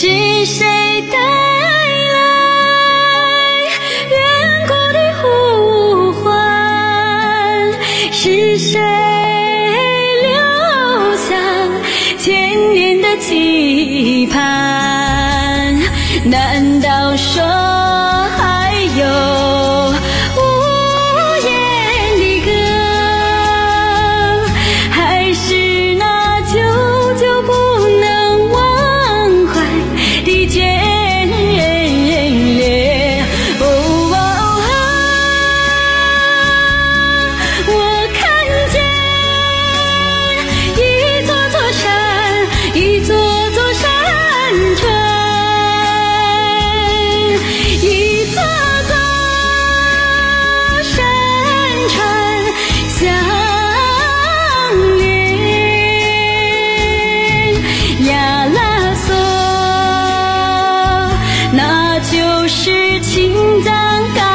是谁带来远古的呼唤？是谁留下千年的期盼？难道说还有无言的歌，还是那久久不能忘怀的眷恋？哦哦哦，我看见一座座山，一座座山川，一座座山川相连。亚拉索，那就是青藏高